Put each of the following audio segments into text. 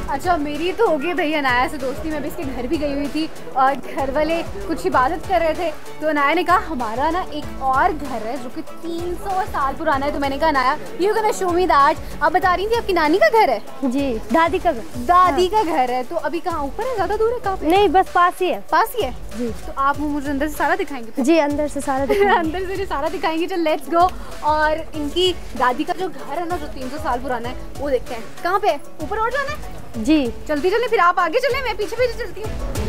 अच्छा मेरी तो हो गई भैया अनाया से दोस्ती। मैं भी इसके घर भी गई हुई थी और घर वाले कुछ इबादत कर रहे थे तो अनाया ने कहा हमारा ना एक और घर है जो कि 300 साल पुराना है। तो मैंने कहा Anaya you can show me that. आप बता रही थी आपकी नानी का घर है? जी दादी का घर। दादी का घर है। तो अभी कहाँ ऊपर है, ज्यादा दूर है? कहाँ? नहीं बस पास ही है। पास ही है जी। तो आप मुझे अंदर से सारा दिखाएंगे? जी अंदर से सारा अंदर से सारा दिखाएंगे। चल लेट्स गो। और इनकी दादी का जो घर है ना जो 300 साल पुराना है वो देखते हैं। कहाँ पे है? ऊपर और जाना है? जी चलती चले फिर आप आगे चले मैं पीछे पीछे चलती हूँ।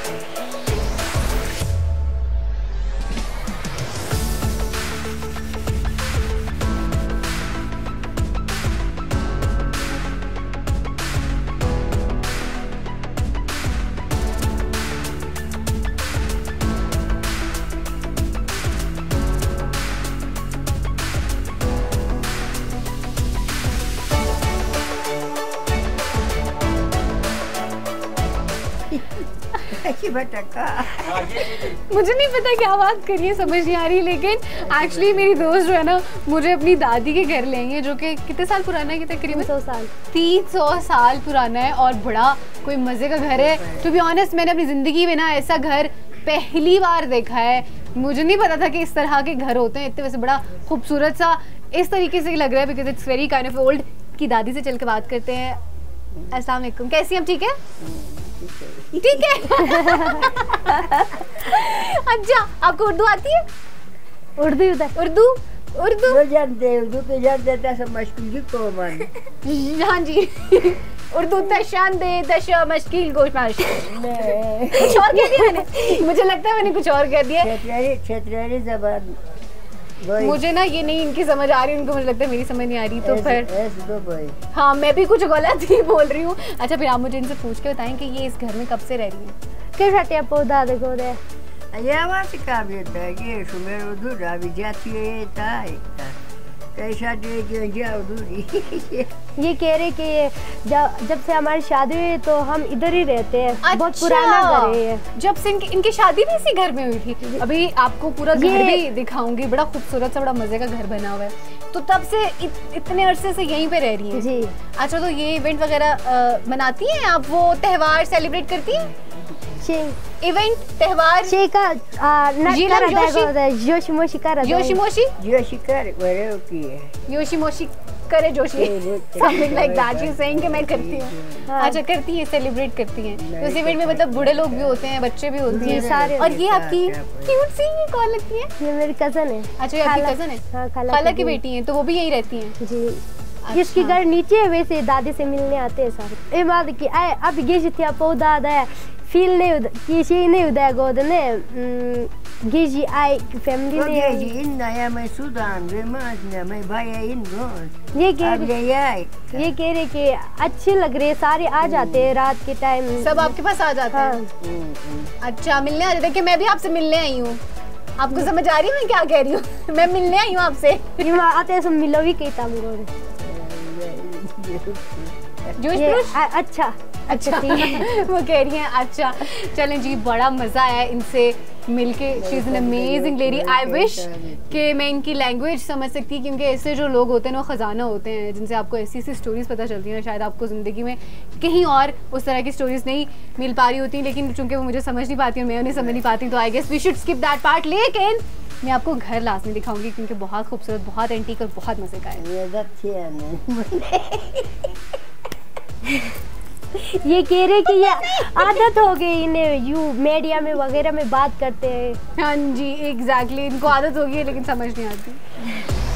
मुझे नहीं पता क्या बात करिए, समझ नहीं आ रही, लेकिन एक्चुअली मेरी दोस्त जो है ना मुझे अपनी दादी के घर लेंगे जो कि कितने साल पुराना है? कितने करीब 300 साल पुराना है और बड़ा कोई मज़े का घर है। टू बी ऑनेस्ट मैंने अपनी ज़िंदगी में ना ऐसा घर पहली बार देखा है। मुझे नहीं पता था कि इस तरह के घर होते हैं। इतने वैसे बड़ा खूबसूरत सा इस तरीके से लग रहा है because it's very kind of old. की दादी से चल के बात करते हैं। अस्सलाम वालेकुम, कैसी हैं? ठीक है ठीक है। अच्छा आपको उर्दू आती है? उर्दू उर्दू उर्दू जानते उर्दू तो जानते समझती को मन। हाँ जी उर्दू तशान दे दश मश्किल गोशमाश। कुछ और कह दिया मैंने? मुझे लगता है मैंने कुछ और कह दिया। क्षेत्रीय जबान मुझे ना ये नहीं इनकी समझ आ रही, उनको मुझे लगता है मेरी समझ नहीं आ रही। तो फिर हाँ मैं भी कुछ गलत ही बोल रही हूँ। अच्छा फिर आप मुझे इनसे पूछ के बताएं कि ये इस घर में कब से रह रही हैं? कैसा पौधा देखो दे ये कह रहे कि जब से हमारी शादी हुई तो हम इधर ही रहते हैं। अच्छा, बहुत पुराना घर है। जब से इनकी शादी भी इसी घर में हुई थी। अभी आपको पूरा घर भी दिखाऊंगी। बड़ा खूबसूरत सा बड़ा मजे का घर बना हुआ है। तो तब से इतने अरसे से यहीं पे रह रही हैं? जी। अच्छा तो ये इवेंट वगैरह मनाती हैं आप? वो त्योहार सेलिब्रेट करती हैं? इवेंट त्योहार योशिमोशी करे जोशी something like that she saying कि मैं करती हूँ। अच्छा करती है, सेलिब्रेट करती हैं। तो उस इवेंट में मतलब बूढ़े लोग भी होते हैं, बच्चे भी होते हैं सारे। और ये आपकी क्यूट सी ये कौन लगती है? ये मेरी कजन है। अच्छा ये आपकी कजन है? खाला की बेटी है। तो वो भी यहीं रहती हैं? जी। जिसकी घर नीचे है वैसे दादी से मिलने आते हैं सारे। इमाद की आए अब गेजी थी पौधा है फील नहीं किसी नहीं उदय गोद ने गेजी आई फैमिली ने इन नया मैं सूडान में मैं भाई इन ये कह रहे कि अच्छे लग रहे सारे आ जाते हैं रात के टाइम। सब आपके पास आ जाते हैं? अच्छा मिलने आ जाते। कि मैं भी आपसे मिलने आई हूँ। आपको समझ आ रही है मैं क्या कह रही हूँ? मैं मिलने आई हूँ आपसे। आते सब मिलो भी कहता मुझे। अच्छा अच्छा वो कह रही हैं। अच्छा चलें जी, बड़ा मज़ा आया इनसे मिलके। She is an amazing lady. I wish कि मैं इनकी लैंग्वेज समझ सकती, क्योंकि ऐसे जो लोग होते हैं वो ख़जाना होते हैं जिनसे आपको ऐसी ऐसी स्टोरीज़ पता चलती हैं। शायद आपको ज़िंदगी में कहीं और उस तरह की स्टोरीज़ नहीं मिल पा रही होती, लेकिन चूँकि वो मुझे समझ नहीं पाती और मैं उन्हें समझ नहीं पाती तो I guess we should skip that part. लेकिन मैं आपको घर लाजमी दिखाऊंगी क्योंकि बहुत खूबसूरत, बहुत एंटीक और बहुत मज़े का है। ये कह रहे कि ये आदत हो गई इन्हें यू मीडिया में वगैरह में बात करते हैं। हाँ जी एग्जैक्टली इनको आदत हो गई है लेकिन समझ नहीं आती।